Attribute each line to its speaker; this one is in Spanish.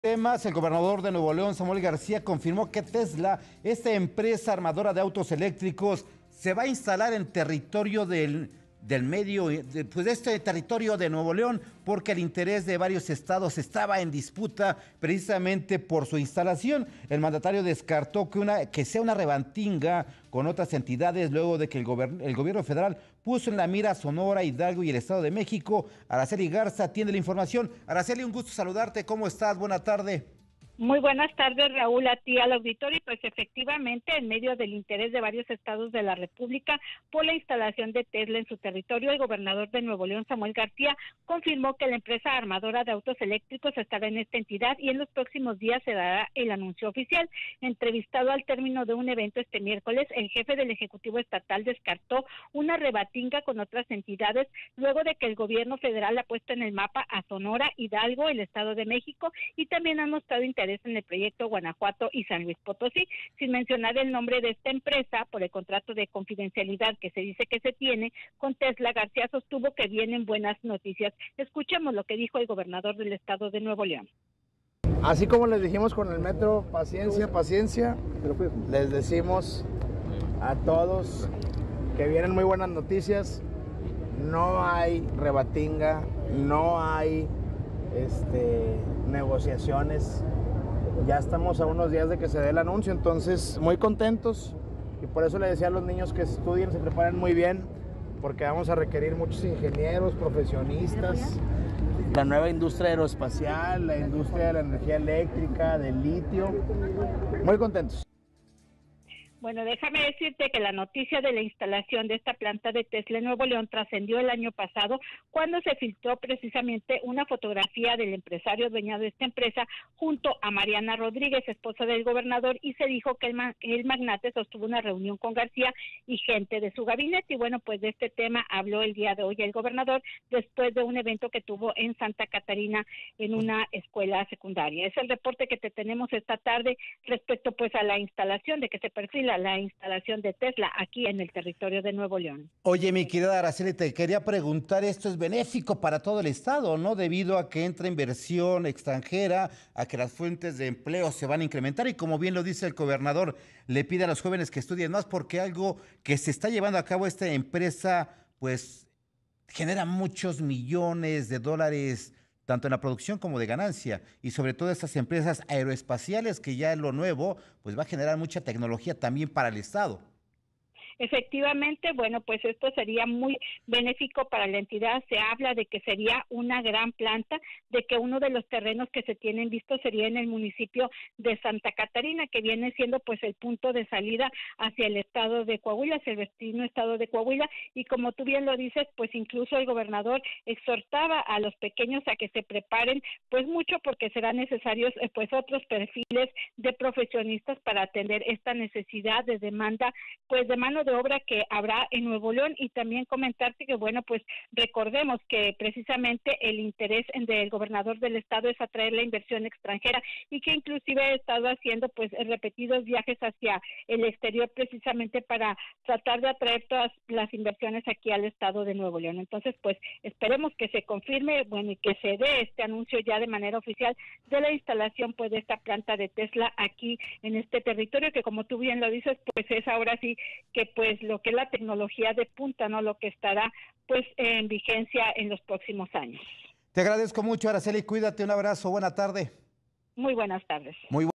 Speaker 1: Temas, el gobernador de Nuevo León, Samuel García, confirmó que Tesla, esta empresa armadora de autos eléctricos, se va a instalar en territorio del medio, pues de este territorio de Nuevo León, porque el interés de varios estados estaba en disputa precisamente por su instalación. El mandatario descartó que sea una revantinga con otras entidades luego de que el gobierno federal puso en la mira a Sonora, Hidalgo y el Estado de México. Araceli Garza tiene la información. Araceli, un gusto saludarte. ¿Cómo estás? Buena tarde.
Speaker 2: Muy buenas tardes, Raúl, a ti, al auditorio. Y pues efectivamente, en medio del interés de varios estados de la República por la instalación de Tesla en su territorio, el gobernador de Nuevo León, Samuel García, confirmó que la empresa armadora de autos eléctricos estará en esta entidad y en los próximos días se dará el anuncio oficial. Entrevistado al término de un evento este miércoles, el jefe del Ejecutivo Estatal descartó una rebatinga con otras entidades luego de que el gobierno federal ha puesto en el mapa a Sonora, Hidalgo, el Estado de México y también han mostrado interés en el proyecto Guanajuato y San Luis Potosí, sin mencionar el nombre de esta empresa por el contrato de confidencialidad que se dice que se tiene con Tesla. García sostuvo que vienen buenas noticias. Escuchemos lo que dijo el gobernador del estado de Nuevo León.
Speaker 3: Así como les dijimos con el metro, paciencia, paciencia, les decimos a todos que vienen muy buenas noticias. No hay rebatinga, no hay negociaciones. Ya estamos a unos días de que se dé el anuncio, entonces muy contentos, y por eso le decía a los niños que estudien, se preparen muy bien, porque vamos a requerir muchos ingenieros, profesionistas, la nueva industria aeroespacial, la industria de la energía eléctrica, del litio. Muy contentos.
Speaker 2: Bueno, déjame decirte que la noticia de la instalación de esta planta de Tesla en Nuevo León trascendió el año pasado cuando se filtró precisamente una fotografía del empresario dueño de esta empresa junto a Mariana Rodríguez, esposa del gobernador, y se dijo que el magnate sostuvo una reunión con García y gente de su gabinete. Y bueno, pues de este tema habló el día de hoy el gobernador después de un evento que tuvo en Santa Catarina en una escuela secundaria. Es el reporte que te tenemos esta tarde respecto pues a la instalación de que se perfila la instalación de Tesla aquí en el territorio de Nuevo León.
Speaker 1: Oye, mi querida Araceli, te quería preguntar, esto es benéfico para todo el estado, ¿no? Debido a que entra inversión extranjera, a que las fuentes de empleo se van a incrementar y como bien lo dice el gobernador, le pide a los jóvenes que estudien más porque algo que se está llevando a cabo esta empresa, pues genera muchos millones de dólares tanto en la producción como de ganancia, y sobre todo estas empresas aeroespaciales que ya es lo nuevo, pues va a generar mucha tecnología también para el Estado.
Speaker 2: Efectivamente, bueno, pues esto sería muy benéfico para la entidad. Se habla de que sería una gran planta, de que uno de los terrenos que se tienen visto sería en el municipio de Santa Catarina, que viene siendo pues el punto de salida hacia el estado de Coahuila, hacia el vecino estado de Coahuila, y como tú bien lo dices, pues incluso el gobernador exhortaba a los pequeños a que se preparen pues mucho porque serán necesarios pues otros perfiles de profesionistas para atender esta necesidad de demanda pues de mano de obra que habrá en Nuevo León. Y también comentarte que bueno, pues recordemos que precisamente el interés del gobernador del estado es atraer la inversión extranjera y que inclusive ha estado haciendo pues repetidos viajes hacia el exterior precisamente para tratar de atraer todas las inversiones aquí al estado de Nuevo León. Entonces pues esperemos que se confirme, bueno, y que se dé este anuncio ya de manera oficial de la instalación pues de esta planta de Tesla aquí en este territorio, que como tú bien lo dices, pues es ahora sí que pues lo que es la tecnología de punta, ¿no? Lo que estará pues en vigencia en los próximos años.
Speaker 1: Te agradezco mucho, Araceli, cuídate, un abrazo, buena tarde.
Speaker 2: Muy buenas tardes.
Speaker 1: Muy